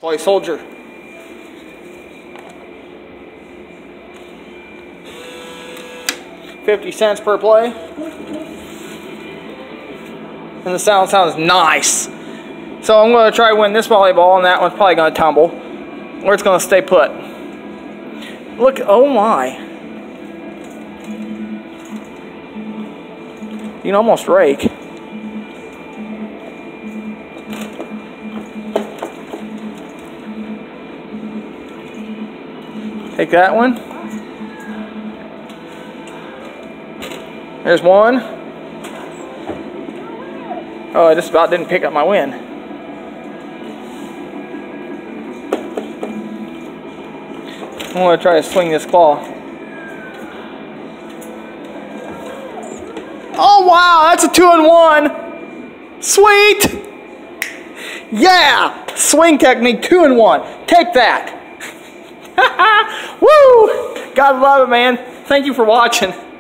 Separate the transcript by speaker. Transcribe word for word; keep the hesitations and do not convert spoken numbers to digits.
Speaker 1: Toy soldier. fifty cents per play. And the sound sounds nice. So I'm going to try to win this volleyball, and that one's probably going to tumble. Or it's going to stay put. Look, oh my. You can almost rake. Take that one. There's one. Oh, I just about didn't pick up my win. I'm going to try to swing this claw. Oh wow, that's a two and one. Sweet. Yeah, swing technique two and one. Take that. Woo! God love it, man. Thank you for watching.